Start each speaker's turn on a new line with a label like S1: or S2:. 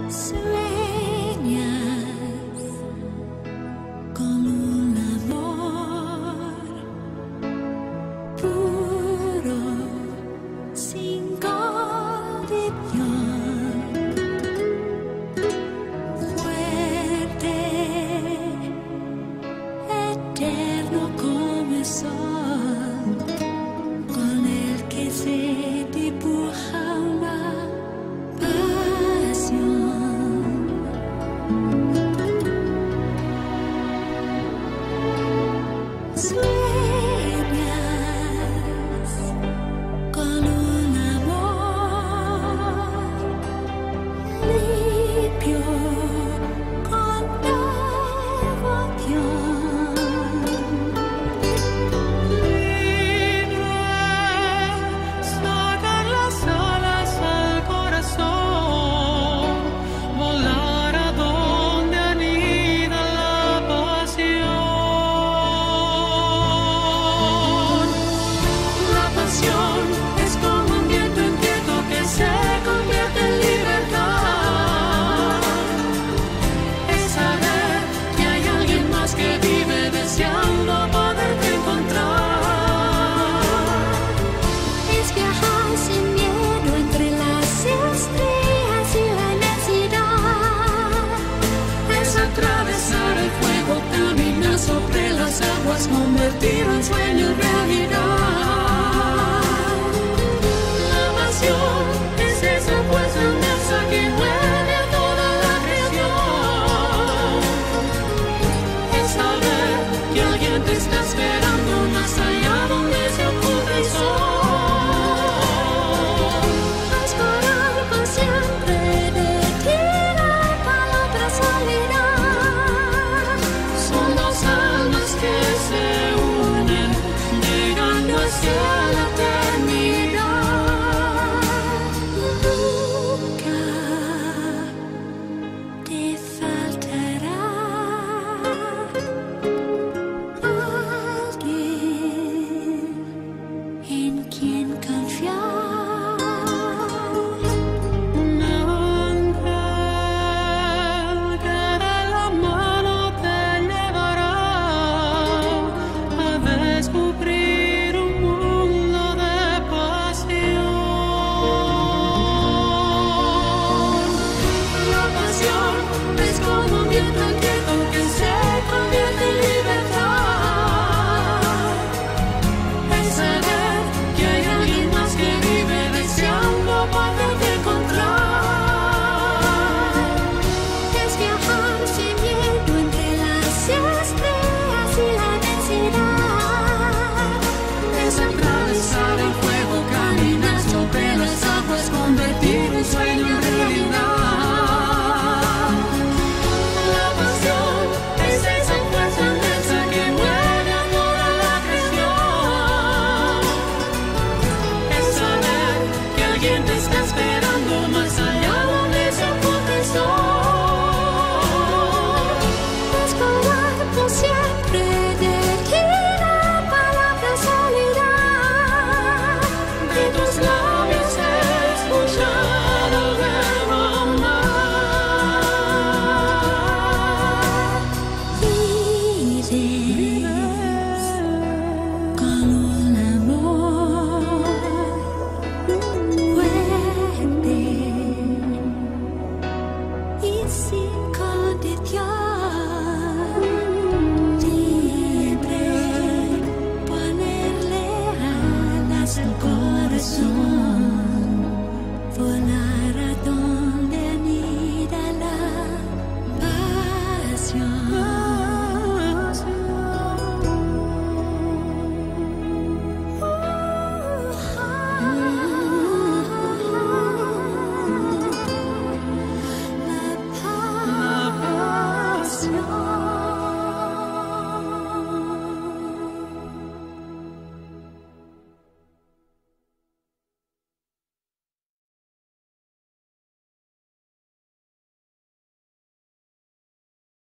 S1: Sueñas con un amor puro, sin condición, fuerte, eterno como el sol, con el que se dibuja una pasión. Sueñas con un amor limpio, con devoción.
S2: Libre, sacar las alas al corazón, volar a donde anida la pasión. La pasión es como un viento inquieto que se convierte en libertad. Es saber que hay alguien más que vive deseando poderte encontrar.
S1: Es viajar sin miedo entre las estrellas y la inmensidad.
S2: Es atravesar el fuego, caminar sobre las aguas, convertir un sueño en realidad. La pasión es esa fuerza inmensa que mueve a toda la creación. Es saber que alguien te está esperando más allá donde se oculta el sol.
S1: Esperar por siempre de ti la palabra soledad.
S2: Son dos almas que se unen, llegando hacia la eternidad.
S1: Nunca te faltará alguien en quien confiar.
S2: Un ángel que de la mano te llevará a descubrir un mundo de pasión. La pasión es como un viento inquieto que se convierte en libertad. Es saber que hay alguien más que vive deseando poderte encontrar.
S1: Es viajar sin miedo entre las estrellas y la inmensidad.
S2: Es atravesar el fuego, caminar sobre las aguas, convertir un sueño en realidad. La pasión es esa fuerza inmensa que mueve a toda la creación. Es saber que alguien te está esperando más allá donde se oculta el sol.
S1: Esperar por siempre de ti la palabra soledad.
S2: De tus labios escuchar el verbo amar.
S1: Vives con un amor fuerte y sin